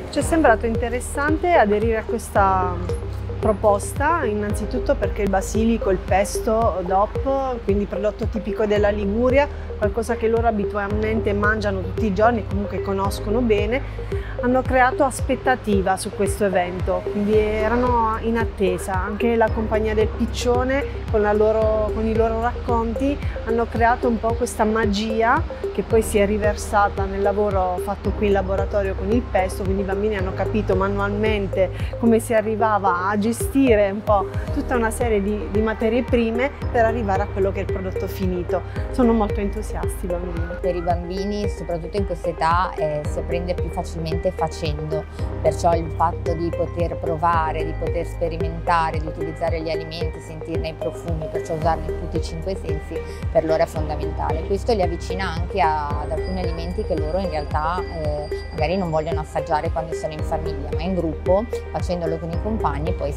Ci è sembrato interessante aderire a questa proposta, innanzitutto perché il basilico, il pesto DOP, quindi prodotto tipico della Liguria, qualcosa che loro abitualmente mangiano tutti i giorni e comunque conoscono bene, hanno creato aspettativa su questo evento, quindi erano in attesa. Anche la compagnia del Piccione con i loro racconti hanno creato un po' questa magia che poi si è riversata nel lavoro fatto qui in laboratorio con il pesto, quindi i bambini hanno capito manualmente come si arrivava a gestire un po' tutta una serie di materie prime per arrivare a quello che è il prodotto finito. Sono molto entusiasti i bambini. Per i bambini, soprattutto in questa età, si apprende più facilmente facendo, perciò il fatto di poter provare, di poter sperimentare, di utilizzare gli alimenti, sentirne i profumi, perciò usarne tutti i 5 sensi, per loro è fondamentale. Questo li avvicina anche ad alcuni alimenti che loro in realtà magari non vogliono assaggiare quando sono in famiglia, ma in gruppo, facendolo con i compagni, poi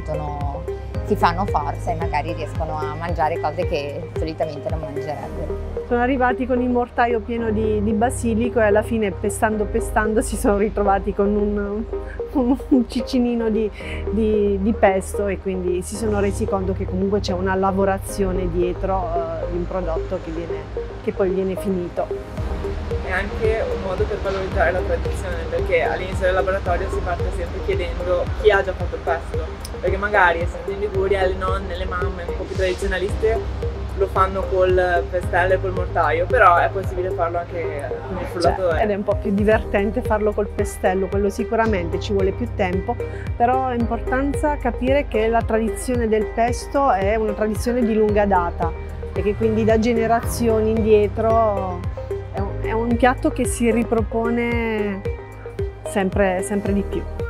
si fanno forza e magari riescono a mangiare cose che solitamente non mangerebbero. Sono arrivati con il mortaio pieno di basilico e alla fine, pestando si sono ritrovati con un ciccinino di pesto, e quindi si sono resi conto che comunque c'è una lavorazione dietro di un prodotto che poi viene finito. È anche un modo per valorizzare la tradizione, perché all'inizio del laboratorio si parte sempre chiedendo chi ha già fatto il pesto, perché magari essendo in Liguria le nonne, le mamme un po' più tradizionaliste lo fanno col pestello e col mortaio, però è possibile farlo anche con il frullatore. Ed è un po' più divertente farlo col pestello, quello sicuramente ci vuole più tempo, però è importante capire che la tradizione del pesto è una tradizione di lunga data e che quindi da generazioni indietro è un piatto che si ripropone sempre di più.